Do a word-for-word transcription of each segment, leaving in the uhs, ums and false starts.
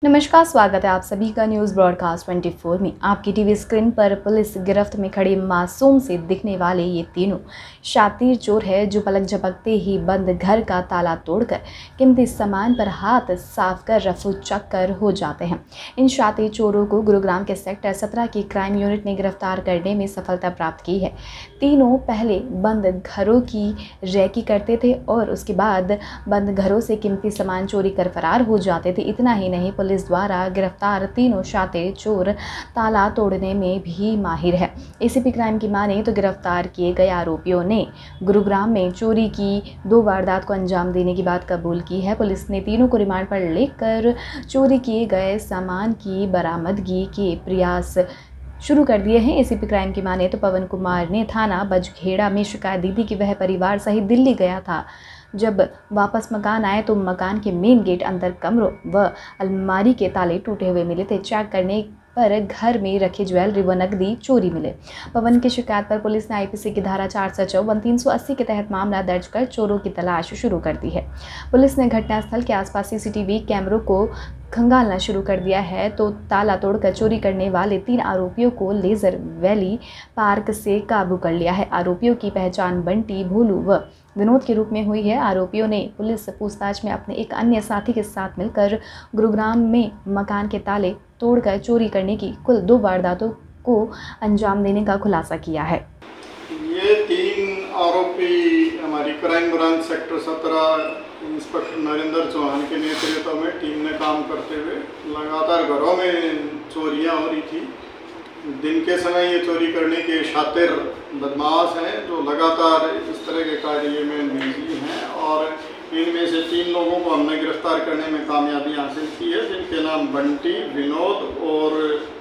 नमस्कार, स्वागत है आप सभी का न्यूज़ ब्रॉडकास्ट चौबीस में। आपकी टीवी स्क्रीन पर पुलिस गिरफ्त में खड़े मासूम से दिखने वाले ये तीनों शातिर चोर है जो पलक झपकते ही बंद घर का ताला तोड़कर कीमती सामान पर हाथ साफ कर रफू चक्कर हो जाते हैं। इन शातिर चोरों को गुरुग्राम के सेक्टर सत्रह की क्राइम यूनिट ने गिरफ्तार करने में सफलता प्राप्त की है। तीनों पहले बंद घरों की रैकी करते थे और उसके बाद बंद घरों से कीमती सामान चोरी कर फरार हो जाते थे। इतना ही नहीं, पुलिस द्वारा गिरफ्तार तीनों शातिर चोर ताला तोड़ने में भी माहिर है। एसीपी क्राइम की माने तो गिरफ्तार किए गए आरोपियों ने गुरुग्राम में चोरी की दो वारदात को अंजाम देने की बात कबूल की है। पुलिस ने तीनों को रिमांड पर लेकर चोरी किए गए सामान की बरामदगी के प्रयास शुरू कर दिए हैं। एसीपी क्राइम की माने तो पवन कुमार ने थाना बजखेड़ा में शिकायत दी थी कि वह परिवार सहित दिल्ली गया था। जब वापस मकान आए तो मकान के मेन गेट अंदर कमरों व अलमारी के ताले टूटे हुए मिले थे। चेक करने पर घर में रखे ज्वेलरी व नकदी चोरी मिले। पवन की शिकायत पर पुलिस ने आईपीसी की धारा चार सौ चौवन तीन सौ अस्सी के तहत मामला दर्ज कर चोरों की तलाश शुरू कर दी है। पुलिस ने घटनास्थल के आसपास सीसीटीवी कैमरों को खंगालना शुरू कर दिया है तो ताला तोड़कर चोरी करने वाले तीन आरोपियों को लेजर वैली पार्क से काबू कर लिया है। आरोपियों की पहचान बंटी, भोलू व विनोद के रूप में हुई है। आरोपियों ने पुलिस पूछताछ में अपने एक अन्य साथी के साथ मिलकर गुरुग्राम में मकान के ताले तोड़कर चोरी करने की कुल दो वारदातों को अंजाम देने का खुलासा किया है। ये तीन आरोपी हमारी क्राइम ब्रांच सेक्टर सत्रह इंस्पेक्टर नरेंद्र चौहान के नेतृत्व में टीम ने काम करते हुए लगातार घरों में चोरियां हो रही थी। दिन के समय ये चोरी करने के शातिर बदमाश हैं जो लगातार इस तरह के कार्य में निजी हैं और इनमें से तीन लोगों को हमने गिरफ्तार करने में कामयाबी हासिल की है, जिनके नाम बंटी, विनोद और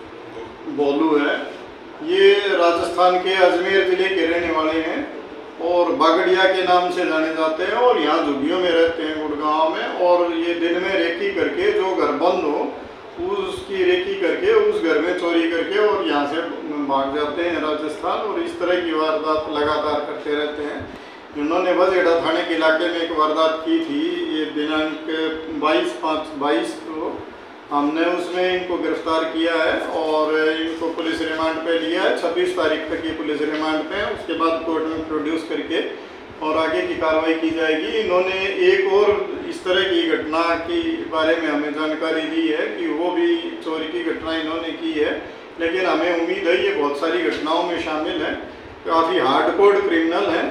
बोलू है। ये राजस्थान के अजमेर ज़िले के रहने वाले हैं और बागड़िया के नाम से जाने जाते हैं और यहाँ झुग्गियों में रहते हैं गुड़गांव में। और ये दिन में रेकी करके जो घर बंद हो उसकी रेकी करके उस घर में चोरी करके और यहाँ से भाग जाते हैं राजस्थान और इस तरह की वारदात लगातार करते रहते हैं। इन्होंने बजेड़ा थाने के इलाके में एक वारदात की थी, ये दिनांक बाईस पाँच बाईस को हमने उसमें इनको गिरफ्तार किया है और इनको पुलिस रिमांड पे लिया है। छब्बीस तारीख तक ये पुलिस रिमांड पे है, उसके बाद कोर्ट में प्रोड्यूस करके और आगे की कार्रवाई की जाएगी। इन्होंने एक और इस तरह की घटना के बारे में हमें जानकारी दी है कि वो भी चोरी की घटना इन्होंने की है, लेकिन हमें उम्मीद है ये बहुत सारी घटनाओं में शामिल है। काफ़ी हार्डकोर क्रिमिनल हैं,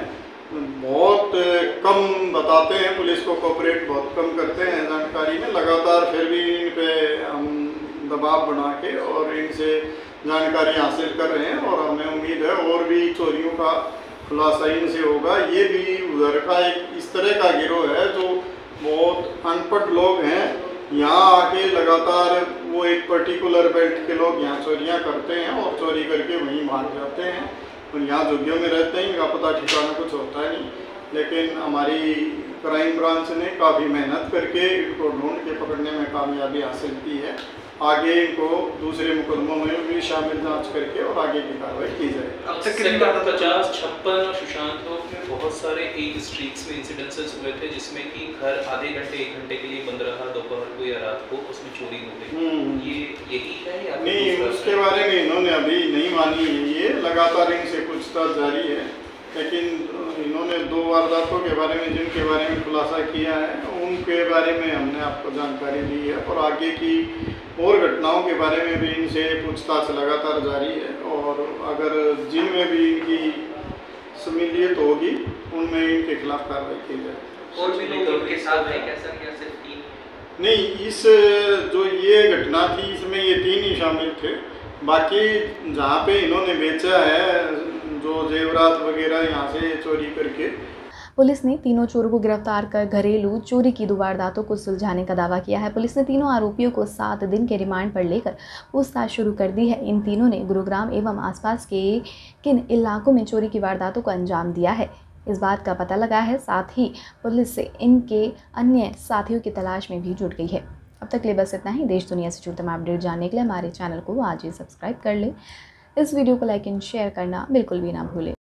बहुत कम बताते हैं, पुलिस को कोऑपरेट बहुत कम करते हैं जानकारी में। लगातार फिर भी इन पे हम दबाव बना के और इनसे जानकारी हासिल कर रहे हैं और हमें उम्मीद है और भी चोरियों का खुलासा इनसे होगा। ये भी उधर का एक इस तरह का गिरोह है जो बहुत अनपढ़ लोग हैं, यहाँ आके लगातार वो एक पर्टिकुलर बेल्ट के लोग यहाँ चोरियाँ करते हैं और चोरी करके वहीं भाग जाते हैं और यहाँ झुग्गियों में रहते हैं। इनका पता ठिकाना कुछ होता है नहीं, लेकिन हमारी क्राइम ब्रांच ने काफ़ी मेहनत करके इनको ढूंढ के पकड़ने में कामयाबी हासिल की है। आगे इनको दूसरे मुकदमों में भी शामिल जांच करके और आगे की कार्रवाई की जाए। अब तक सेक्टर पचास, छप्पन और सुशांत लोग में बहुत सारे एक स्ट्रीट्स में इंसिडेंसेस हुए थे जिसमें कि घर आधे घंटे एक घंटे के लिए बंद रहा, दोपहर को या रात को उसमें चोरी हो गई। ये यही है या नहीं? उसके बारे में इन्होंने अभी नहीं मानी है, ये लगातार इनसे पूछताछ जारी है, लेकिन इन्होंने दो वारदातों के बारे में जिनके बारे में खुलासा किया है उनके बारे में हमने आपको जानकारी दी है और आगे की और घटनाओं के बारे में भी इनसे पूछताछ लगातार जारी है और अगर जिनमें भी इनकी सम्मिलियत होगी उनमें इनके खिलाफ कार्रवाई की जाए। और भी लोग के साथ है क्या सर, या सिर्फ तीन? नहीं, इस जो ये घटना थी इसमें ये तीन ही शामिल थे। बाकी जहाँ पे इन्होंने बेचा है जो जेवरात वगैरह यहाँ से चोरी करके। पुलिस ने तीनों चोरों को गिरफ्तार कर घरेलू चोरी की दो वारदातों को सुलझाने का दावा किया है। पुलिस ने तीनों आरोपियों को सात दिन के रिमांड पर लेकर पूछताछ शुरू कर दी है। इन तीनों ने गुरुग्राम एवं आसपास के किन इलाकों में चोरी की वारदातों को अंजाम दिया है इस बात का पता लगा है। साथ ही पुलिस से इनके अन्य साथियों की तलाश में भी जुट गई है। अब तक के लिए बस इतना ही। देश दुनिया से जुड़े तमाम अपडेट जानने के लिए हमारे चैनल को आज ही सब्सक्राइब कर ले। इस वीडियो को लाइक एंड शेयर करना बिल्कुल भी ना भूलें।